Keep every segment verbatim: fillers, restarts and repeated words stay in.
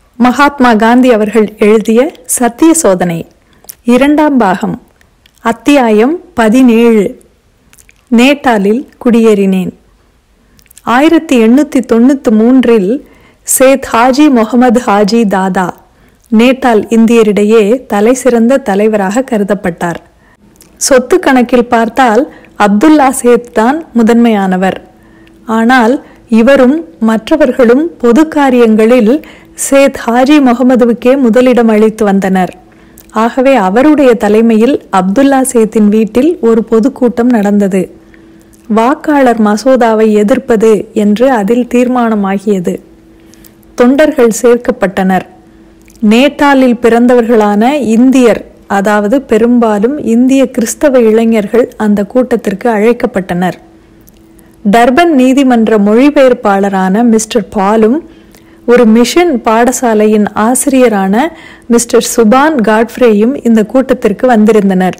மகாத்மா காந்தி அவர்கள் எழுதிய சத்திய சோதனை இரண்டாம் பாகம். அத்தியாயம் பதினேழு. நேட்டாலில் குடியேறினேன். ஆயிரத்தி எண்ணூற்றி தொண்ணூற்றி மூன்றில் சேத் ஹாஜி முகமது ஹாஜி தாதா நேட்டால் இந்தியரிடையே தலை சிறந்த தலைவராக கருதப்பட்டார். சொத்து கணக்கில் பார்த்தால் அப்துல்லா சேத் தான் முதன்மையானவர். ஆனால் இவரும் மற்றவர்களும் பொது காரியங்களில் சேத் ஹாஜி முகமதுவுக்கே முதலிடம் அளித்து வந்தனர். ஆகவே அவருடைய தலைமையில் அப்துல்லா சேத்தின் வீட்டில் ஒரு பொதுக்கூட்டம் நடந்தது. வாக்காளர் மசோதாவை எதிர்ப்பது என்று அதில் தீர்மானமாகியது. தொண்டர்கள் சேர்க்கப்பட்டனர். நேட்டாலில் பிறந்தவர்களான இந்தியர், அதாவது பெரும்பாலும் இந்திய கிறிஸ்தவ இளைஞர்கள் அந்த கூட்டத்திற்கு அழைக்கப்பட்டனர். டர்பன் நீதிமன்ற மொழிபெயர்ப்பாளரான மிஸ்டர் பாலும் ஒரு மிஷன் பாடசாலையின் ஆசிரியரான மிஸ்டர் சுபான் காட்ஃப்ரேயும் இந்த கூட்டத்திற்கு வந்திருந்தனர்.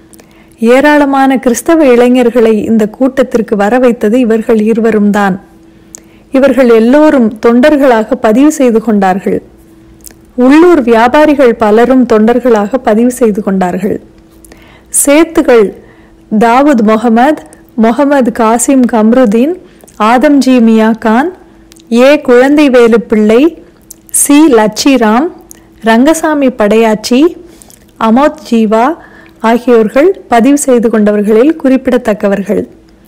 ஏராளமான கிறிஸ்தவ இளைஞர்களை இந்த கூட்டத்திற்கு வர வைத்தது இவர்கள் இருவரும் தான். இவர்கள் எல்லோரும் தொண்டர்களாக பதிவு செய்து கொண்டார்கள். உள்ளூர் வியாபாரிகள் பலரும் தொண்டர்களாக பதிவு செய்து கொண்டார்கள். சேத்துகள் தாவூத் முகமது, முகமது காசிம் கம்ருதீன், ஆதம்ஜி மியா கான், ஏ குழந்தைவேலு பிள்ளை, சி லட்சிராம், ரங்கசாமி படையாச்சி, அமோத் ஜீவா ஆகியோர்கள் பதிவு செய்து கொண்டவர்களில் குறிப்பிடத்தக்கவர்கள்.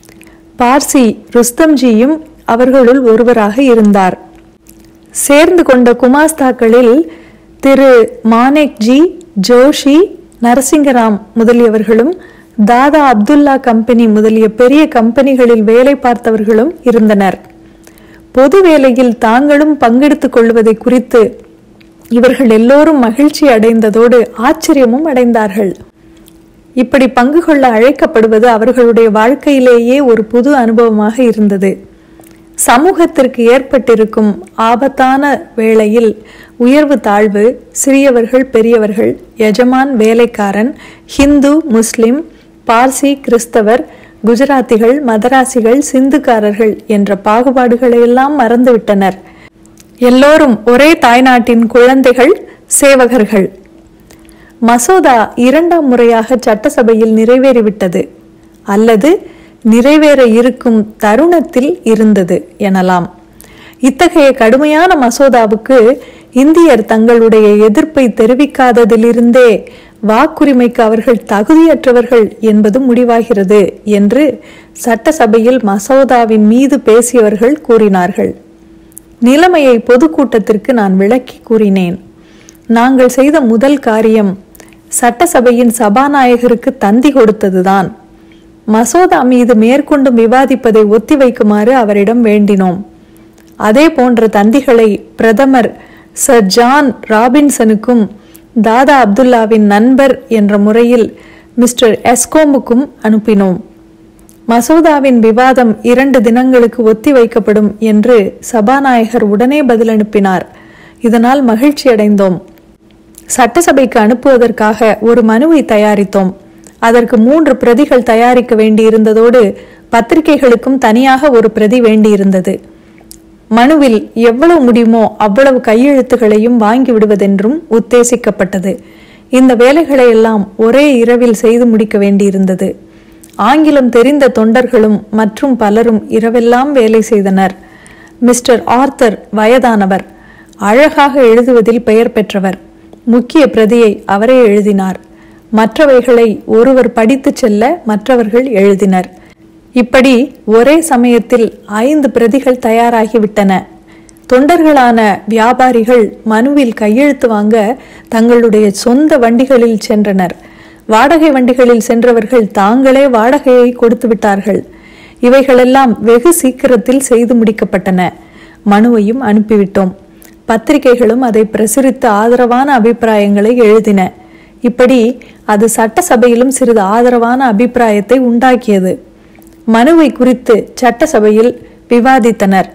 பார்சி ருஸ்தம்ஜியும் அவர்களுள் ஒருவராக இருந்தார். சேர்ந்து கொண்ட குமாஸ்தாக்களில் திரு மானேக்ஜி, ஜோஷி, நரசிங்கராம் முதலியவர்களும் தாதா அப்துல்லா கம்பெனி முதலிய பெரிய கம்பெனிகளில் வேலை பார்த்தவர்களும் இருந்தனர். பொது வேலையில் தாங்களும் பங்கெடுத்துக் கொள்வதை குறித்து இவர்கள் எல்லோரும் மகிழ்ச்சி அடைந்ததோடு ஆச்சரியமும் அடைந்தார்கள். இப்படி பங்கு கொள்ள அழைக்கப்படுவது அவர்களுடைய வாழ்க்கையிலேயே ஒரு புது அனுபவமாக இருந்தது. சமூகத்திற்கு ஏற்பட்டிருக்கும் ஆபத்தான வேளையில் உயர்வு தாழ்வு, சிறியவர்கள் பெரியவர்கள், எஜமான் வேலைக்காரன், ஹிந்து முஸ்லிம், பார்சி கிறிஸ்தவர், குஜராத்திகள், மதராசிகள், சிந்துக்காரர்கள் என்ற பாகுபாடுகளை எல்லாம் மறந்துவிட்டனர். எல்லோரும் ஒரே தாய்நாட்டின் குழந்தைகள், சேவகர்கள். மசோதா இரண்டாம் முறையாக சட்டசபையில் நிறைவேறிவிட்டது, அல்லது நிறைவேற இருக்கும் தருணத்தில் இருந்தது எனலாம். இத்தகைய கடுமையான மசோதாவுக்கு இந்தியர் தங்களுடைய எதிர்ப்பை தெரிவிக்காததிலிருந்தே வாக்குரிமைக்கு அவர்கள் தகுதியற்றவர்கள் என்பது முடிவாகிறது என்று சட்டசபையில் மசோதாவின் மீது பேசியவர்கள் கூறினார்கள். நிலைமையை பொதுக்கூட்டத்திற்கு நான் விளக்கி கூறினேன். நாங்கள் செய்த முதல் காரியம் சட்டசபையின் சபாநாயகருக்கு தந்தி கொடுத்ததுதான். மசோதா மீது மேற்கொண்டும் விவாதிப்பதை ஒத்திவைக்குமாறு அவரிடம் வேண்டினோம். அதே போன்ற தந்திகளை பிரதமர் சர் ஜான் ராபின்சனுக்கும் தாதா அப்துல்லாவின் நண்பர் என்ற முறையில் மிஸ்டர் எஸ்கோமுக்கும் அனுப்பினோம். மசோதாவின் விவாதம் இரண்டு தினங்களுக்கு ஒத்தி வைக்கப்படும் என்று சபாநாயகர் உடனே பதில் அனுப்பினார். இதனால் மகிழ்ச்சி அடைந்தோம். சட்டசபைக்கு அனுப்புவதற்காக ஒரு மனுவை தயாரித்தோம். அதற்கு மூன்று பிரதிகள் தயாரிக்க வேண்டியிருந்ததோடு பத்திரிகைகளுக்கும் தனியாக ஒரு பிரதி வேண்டியிருந்தது. மனுவில் எவ்வளவு முடியுமோ அவ்வளவு கையெழுத்துகளையும் வாங்கி விடுவதென்றும் உத்தேசிக்கப்பட்டது. இந்த வேலைகளை எல்லாம் ஒரே இரவில் செய்து முடிக்க வேண்டியிருந்தது. ஆங்கிலம் தெரிந்த தொண்டர்களும் மற்றும் பலரும் இரவெல்லாம் வேலை செய்தனர். மிஸ்டர் ஆர்த்தர் வயதானவர், அழகாக எழுதுவதில் பெயர் பெற்றவர். முக்கிய பிரதியை அவரே எழுதினார். மற்றவைகளை ஒருவர் படித்து செல்ல மற்றவர்கள் எழுதினர். இப்படி ஒரே சமயத்தில் ஐந்து பிரதிகள் தயாராகிவிட்டன. தொண்டர்களான வியாபாரிகள் மனுவில் கையெழுத்து வாங்க தங்களுடைய சொந்த வண்டிகளில் சென்றனர். வாடகை வண்டிகளில் சென்றவர்கள் தாங்களே வாடகையை கொடுத்து விட்டார்கள். இவைகளெல்லாம் வெகு சீக்கிரத்தில் செய்து முடிக்கப்பட்டன. மனுவையும் அனுப்பிவிட்டோம். பத்திரிகைகளும் அதை பிரசுரித்து ஆதரவான அபிப்பிராயங்களை எழுதின. இப்படி அது சட்டசபையிலும் சிறிது ஆதரவான அபிப்பிராயத்தை உண்டாக்கியது. மனுவை குறித்து சட்டசபையில் விவாதித்தனர்.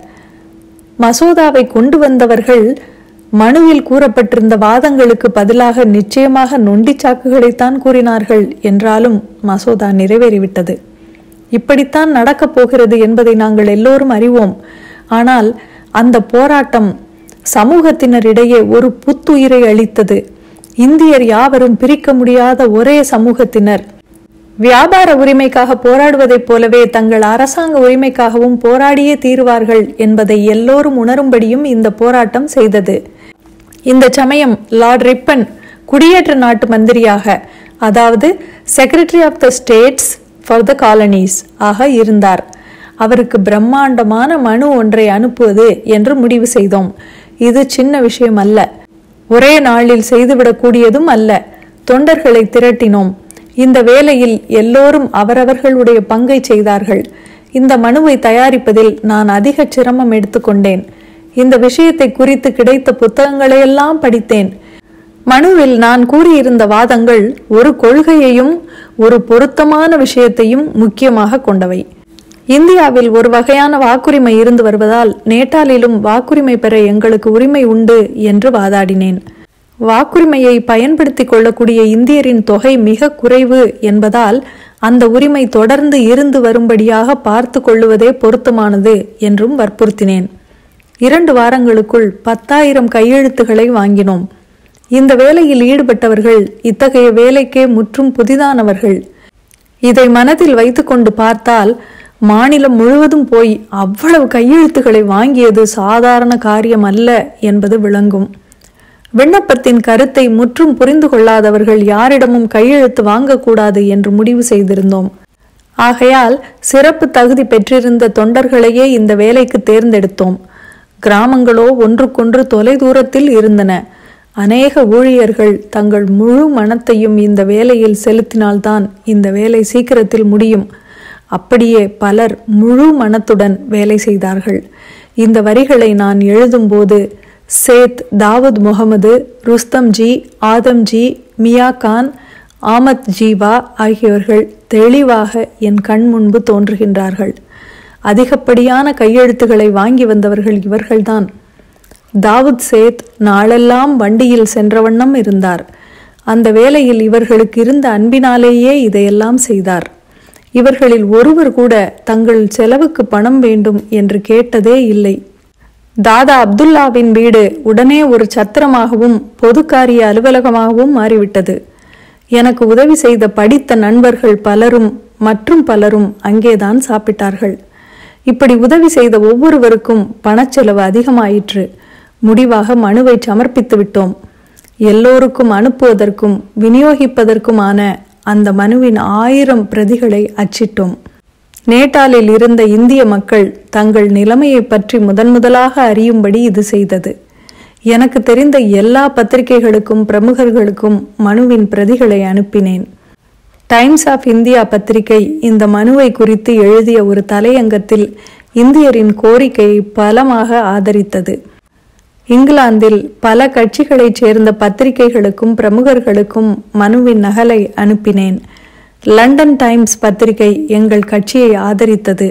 மசோதாவை கொண்டு வந்தவர்கள் மனுவில் கூறப்பட்டிருந்த வாதங்களுக்கு பதிலாக நிச்சயமாக நொண்டி சாக்குகளைத்தான் கூறினார்கள். என்றாலும் மசோதா நிறைவேறிவிட்டது. இப்படித்தான் நடக்கப் போகிறது என்பதை நாங்கள் எல்லோரும் அறிவோம். ஆனால் அந்த போராட்டம் சமூகத்தினரிடையே ஒரு புத்துயிரை அளித்தது. இந்தியர் யாவரும் பிரிக்க முடியாத ஒரே சமூகத்தினர். வியாபார உரிமைக்காக போராடுவதைப் போலவே தங்கள் அரசாங்க உரிமைக்காகவும் போராடியே தீருவார்கள் என்பதை எல்லோரும் உணரும்படியும் இந்த போராட்டம் செய்தது. இந்த சமயம் லார்ட் ரிப்பன் குடியேற்ற நாட்டு மந்திரியாக, அதாவது secretary of the states for the colonies ஆக இருந்தார். அவருக்கு பிரம்மாண்டமான மனு ஒன்றை அனுப்புவது என்று முடிவு செய்தோம். இது சின்ன விஷயம் அல்ல, ஒரே நாளில் செய்துவிடக்கூடியதும் அல்ல. தொண்டர்களை திரட்டினோம். இந்த வேளையில் எல்லோரும் அவரவர்களுடைய பங்கை செய்தார்கள். இந்த மனுவை தயாரிப்பதில் நான் அதிக சிரமம் எடுத்துக்கொண்டேன். இந்த விஷயத்தை குறித்து கிடைத்த புத்தகங்களையெல்லாம் படித்தேன். மனுவில் நான் கூறியிருந்த வாதங்கள் ஒரு கொள்கையையும் ஒரு பொருத்தமான விஷயத்தையும் முக்கியமாக கொண்டவை. இந்தியாவில் ஒரு வகையான வாக்குரிமை இருந்து வருவதால் நேட்டாலிலும் வாக்குரிமை பெற எங்களுக்கு உரிமை உண்டு என்று வாதாடினேன். வாக்குரிமையை பயன்படுத்தி கொள்ளக்கூடிய இந்தியரின் தொகை மிக குறைவு என்பதால் அந்த உரிமை தொடர்ந்து இருந்து வரும்படியாக பார்த்து கொள்ளுவதே பொருத்தமானது என்றும் வற்புறுத்தினேன். இரண்டு வாரங்களுக்குள் பத்தாயிரம் கையெழுத்துக்களை வாங்கினோம். இந்த வேலையில் ஈடுபட்டவர்கள் இத்தகைய வேலைக்கே முற்றும் புதிதானவர்கள். இதை மனதில் வைத்துக்கொண்டு பார்த்தால் மாநிலம் முழுவதும் போய் அவ்வளவு கையெழுத்துக்களை வாங்கியது சாதாரண காரியம் அல்ல என்பது விளங்கும். விண்ணப்பத்தின் கருத்தை முற்றும் புரிந்து கொள்ளாதவர்கள் யாரிடமும் கையெழுத்து வாங்கக்கூடாது என்று முடிவு செய்திருந்தோம். ஆகையால் சிறப்பு தகுதி பெற்றிருந்த தொண்டர்களையே இந்த வேலைக்கு தேர்ந்தெடுத்தோம். கிராமங்களோ ஒன்றுக்கொன்று தொலை தூரத்தில் இருந்தன. அநேக ஊழியர்கள் தங்கள் முழு மனத்தையும் இந்த வேலையில் செலுத்தினால்தான் இந்த வேலை சீக்கிரத்தில் முடியும். அப்படியே பலர் முழு மனத்துடன் வேலை செய்தார்கள். இந்த வரிகளை நான் எழுதும்போது சேத், தாவூத் முகமது, ருஸ்தம்ஜி, ஆதம்ஜி, மியா கான், ஆமத் ஜீவா ஆகியோர்கள் தெளிவாக என் கண் முன்பு தோன்றுகின்றார்கள். அதிகப்படியான கையெழுத்துக்களை வாங்கி வந்தவர்கள் இவர்கள்தான். தாவூத் சேத் நாளெல்லாம் வண்டியில் சென்ற வண்ணம் இருந்தார். அந்த வேளையில் இவர்களுக்கு இருந்த அன்பினாலேயே இதையெல்லாம் செய்தார். இவர்களில் ஒருவர் கூட தங்கள் செலவுக்கு பணம் வேண்டும் என்று கேட்டதே இல்லை. தாதா அப்துல்லாவின் வீடு உடனே ஒரு சத்திரமாகவும் பொது காரிய அலுவலகமாகவும் மாறிவிட்டது. எனக்கு உதவி செய்த படித்த நண்பர்கள் பலரும் மற்றும் பலரும் அங்கேதான் சாப்பிட்டார்கள். இப்படி உதவி செய்த ஒவ்வொருவருக்கும் பணச்செலவு அதிகமாயிற்று. முடிவாக மனுவை சமர்ப்பித்து விட்டோம். எல்லோருக்கும் அனுப்புவதற்கும் விநியோகிப்பதற்குமான அந்த மனுவின் ஆயிரம் பிரதிகளை அச்சிட்டோம். நேட்டாலில் இருந்த இந்திய மக்கள் தங்கள் நிலைமையை பற்றி முதன் முதலாக அறியும்படி இது செய்தது. எனக்கு தெரிந்த எல்லா பத்திரிகைகளுக்கும் பிரமுகர்களுக்கும் மனுவின் பிரதிகளை அனுப்பினேன். டைம்ஸ் ஆஃப் இந்தியா பத்திரிகை இந்த மனுவை குறித்து எழுதிய ஒரு தலையங்கத்தில் இந்தியரின் கோரிக்கையை பலமாக ஆதரித்தது. இங்கிலாந்தில் பல கட்சிகளைச் சேர்ந்த பத்திரிகைகளுக்கும் பிரமுகர்களுக்கும் மனுவின் நகலை அனுப்பினேன். லண்டன் டைம்ஸ் பத்திரிகை எங்கள் கட்சியை ஆதரித்தது.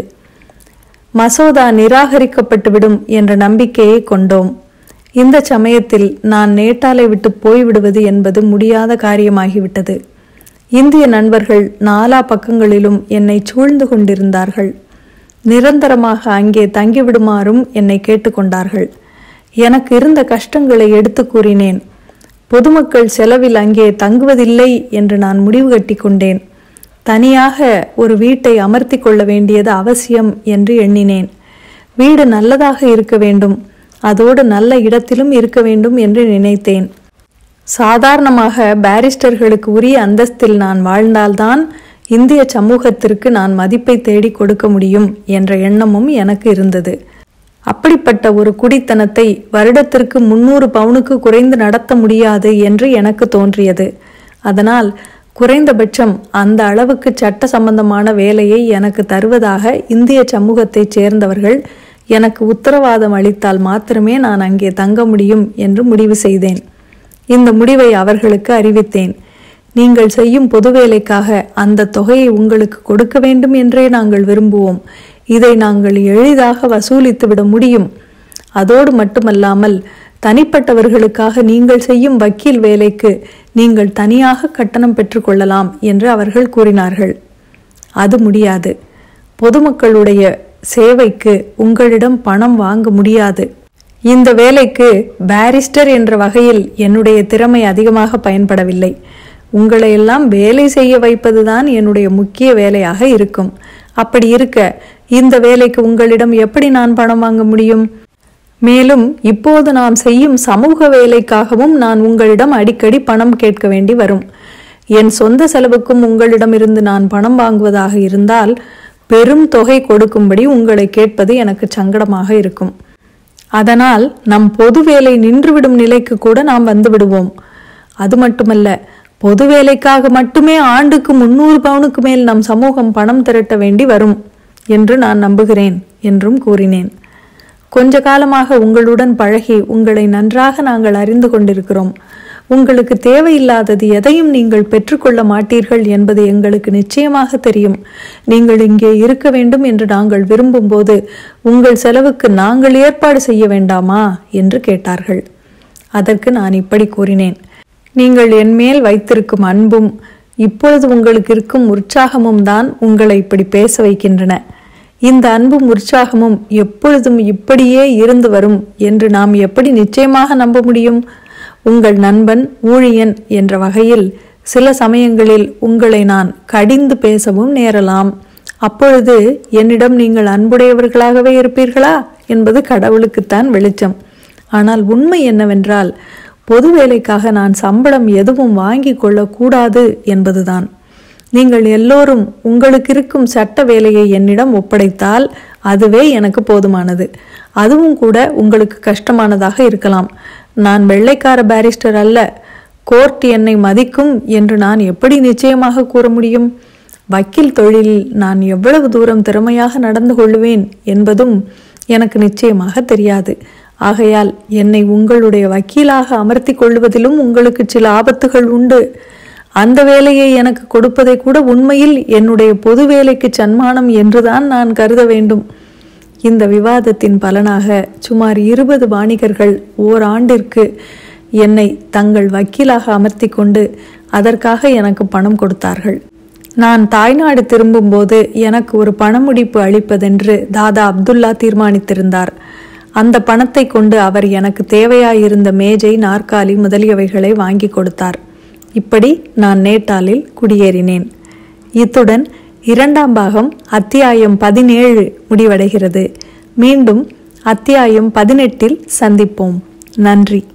மசோதா நிராகரிக்கப்பட்டுவிடும் என்ற நம்பிக்கையை கொண்டோம். இந்த சமயத்தில் நான் நேட்டாலை விட்டு போய்விடுவது என்பது முடியாத காரியமாகிவிட்டது. இந்திய நண்பர்கள் நாலா பக்கங்களிலும் என்னை சூழ்ந்து கொண்டிருந்தார்கள். நிரந்தரமாக அங்கே தங்கிவிடுமாறும் என்னை கேட்டுக்கொண்டார்கள். எனக்கு இருந்த கஷ்டங்களை எடுத்து கூறினேன். பொதுமக்கள் செலவில் அங்கே தங்குவதில்லை என்று நான் முடிவு கட்டி கொண்டேன். தனியாக ஒரு வீட்டை அமர்த்தி கொள்ள வேண்டியது அவசியம் என்று எண்ணினேன். வீடு நல்லதாக இருக்க வேண்டும், அதோடு நல்ல இடத்திலும் இருக்க வேண்டும் என்று நினைத்தேன். சாதாரணமாக பாரிஸ்டர்களுக்கு உரிய அந்தஸ்தில் நான் வாழ்ந்தால்தான் இந்திய சமூகத்திற்கு நான் மதிப்பை தேடி கொடுக்க முடியும் என்ற எண்ணமும் எனக்கு இருந்தது. அப்படிப்பட்ட ஒரு குடித்தனத்தை வருடத்திற்கு முன்னூறு பவுனுக்கு குறைந்து நடத்த முடியாது என்று எனக்கு தோன்றியது. அதனால் குறைந்தபட்சம் அந்த அளவுக்கு சட்ட சம்பந்தமான வேலையை எனக்கு தருவதாக இந்திய சமூகத்தைச் சேர்ந்தவர்கள் எனக்கு உத்தரவாதம் அளித்தால் மாத்திரமே நான் அங்கே தங்க முடியும் என்று முடிவு செய்தேன். இந்த முடிவை அவர்களுக்கு அறிவித்தேன். நீங்கள் செய்யும் பொது வேலைக்காக அந்த தொகையை உங்களுக்கு கொடுக்க வேண்டும் என்றே நாங்கள் விரும்புவோம். இதை நாங்கள் எளிதாக வசூலித்து விட முடியும். அதோடு மட்டுமல்லாமல் தனிப்பட்டவர்களுக்காக நீங்கள் செய்யும் வக்கீல் வேலைக்கு நீங்கள் தனியாக கட்டணம் பெற்றுக்கொள்ளலாம் என்று அவர்கள் கூறினார்கள். அது முடியாது. பொதுமக்களுடைய சேவைக்கு உங்களிடம் பணம் வாங்க முடியாது. இந்த வேலைக்கு பாரிஸ்டர் என்ற வகையில் என்னுடைய திறமை அதிகமாக பயன்படவில்லை. உங்களை எல்லாம் வேலை செய்ய வைப்பதுதான் என்னுடைய முக்கிய வேலையாக இருக்கும். அப்படி இருக்க இந்த வேலைக்கு உங்களிடம் எப்படி நான் பணம் வாங்க முடியும்? மேலும் இப்போது நாம் செய்யும் சமூக வேலைக்காகவும் நான் உங்களிடம் அடிக்கடி பணம் கேட்க வேண்டி வரும். என் சொந்த செலவுக்கும் உங்களிடமிருந்து நான் பணம் வாங்குவதாக இருந்தால் பெரும் தொகை கொடுக்கும்படி உங்களை கேட்பது எனக்கு சங்கடமாக இருக்கும். அதனால் நம் பொது வேலை நின்றுவிடும் நிலைக்கு கூட நாம் வந்து விடுவோம். அது மட்டுமல்ல, பொது வேலைக்காக மட்டுமே ஆண்டுக்கு முன்னூறு பவுனுக்கு மேல் நம் சமூகம் பணம் திரட்ட வேண்டி வரும் என்று நான் நம்புகிறேன் என்றும் கூறினேன். கொஞ்ச காலமாக உங்களுடன் பழகி உங்களை நன்றாக நாங்கள் அறிந்து கொண்டிருக்கிறோம். உங்களுக்கு தேவையில்லாதது எதையும் நீங்கள் பெற்றுக்கொள்ள மாட்டீர்கள் என்பது எங்களுக்கு நிச்சயமாக தெரியும். நீங்கள் இங்கே இருக்க வேண்டும் என்று நாங்கள் விரும்பும் போது உங்கள் செலவுக்கு நாங்கள் ஏற்பாடு செய்ய வேண்டாமா என்று கேட்டார்கள். அதற்கு நான் இப்படி கூறினேன். நீங்கள் என் மேல் வைத்திருக்கும் அன்பும் இப்பொழுது உங்களுக்கு இருக்கும் உற்சாகமும் தான் உங்களை இப்படி பேச வைக்கின்றன. இந்த அன்பும் உற்சாகமும் எப்பொழுதும் இப்படியே இருந்து வரும் என்று நாம் எப்படி நிச்சயமாக நம்ப முடியும்? உங்கள் நண்பன், ஊழியன் என்ற வகையில் சில சமயங்களில் உங்களை நான் கடிந்து பேசவும் நேரலாம். அப்பொழுது என்னிடம் நீங்கள் அன்புடையவர்களாகவே இருப்பீர்களா என்பது கடவுளுக்குத்தான் வெளிச்சம். ஆனால் உண்மை என்னவென்றால், பொது வேலைக்காக நான் சம்பளம் எதுவும் வாங்கி கொள்ளக்கூடாது என்பதுதான். நீங்கள் எல்லோரும் உங்களுக்கு இருக்கும் சட்ட வேலையை என்னிடம் ஒப்படைத்தால் அதுவே எனக்கு போதுமானது. அதுவும் கூட உங்களுக்கு கஷ்டமானதாக இருக்கலாம். நான் வெள்ளைக்கார பாரிஸ்டர் அல்ல. கோர்ட் என்னை மதிக்கும் என்று நான் எப்படி நிச்சயமாக கூற முடியும்? வக்கீல் தொழிலில் நான் எவ்வளவு தூரம் திறமையாக நடந்து கொள்வேன் என்பதும் எனக்கு நிச்சயமாக தெரியாது. ஆகையால் என்னை உங்களுடைய வக்கீலாக அமர்த்தி கொள்வதிலும் உங்களுக்கு சில ஆபத்துகள் உண்டு. அந்த வேலையை எனக்கு கொடுப்பதை கூட உண்மையில் என்னுடைய பொது வேலைக்கு சன்மானம் என்றுதான் நான் கருத வேண்டும். இந்த விவாதத்தின் பலனாக சுமார் இருபது வாணிகர்கள் ஓராண்டிற்கு என்னை தங்கள் வக்கீலாக அமர்த்தி கொண்டு அதற்காக எனக்கு பணம் கொடுத்தார்கள். நான் தாய்நாடு திரும்பும்போது எனக்கு ஒரு பணமுடிப்பு அளிப்பதென்று தாதா அப்துல்லா தீர்மானித்திருந்தார். அந்த பணத்தை கொண்டு அவர் எனக்கு தேவையாயிருந்த மேஜை, நாற்காலி முதலியவைகளை வாங்கி கொடுத்தார். இப்படி நான் நேட்டாலில் குடியேறினேன். இத்துடன் இரண்டாம் பாகம் அத்தியாயம் பதினேழு முடிவடைகிறது. மீண்டும் அத்தியாயம் பதினெட்டில் சந்திப்போம். நன்றி.